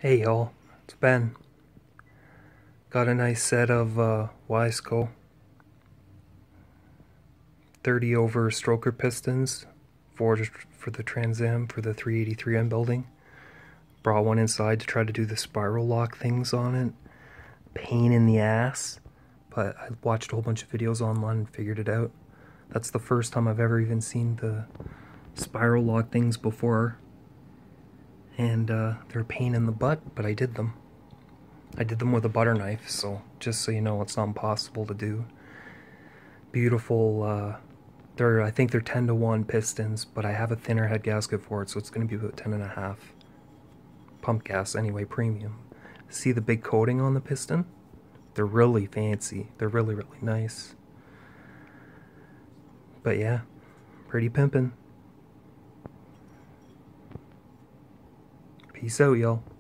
Hey y'all, it's Ben. Got a nice set of wiseco 30 over stroker pistons for the Trans Am for the 383M building. Brought one inside to try to do the spiral lock things on it. Pain in the ass, but I watched a whole bunch of videos online and figured it out. That's the first time I've ever even seen the spiral lock things before. And they're a pain in the butt, but I did them. I did them with a butter knife, so just so you know, it's not impossible to do. Beautiful, I think they're 10-to-1 pistons, but I have a thinner head gasket for it, so it's going to be about 10.5. Pump gas, anyway, premium. See the big coating on the piston? They're really fancy. They're really, really nice. But yeah, pretty pimpin'. Peace out, y'all.